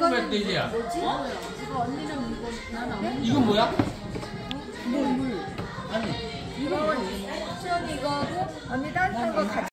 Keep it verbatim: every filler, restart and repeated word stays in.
이거는 멧돼지야. 뭐지? 어? 이거 언니는 이거 나는 안 먹는 이건 뭐야? 물, 물. 아니. 이거 시원이 이거하고 언니 따뜻한 거 같이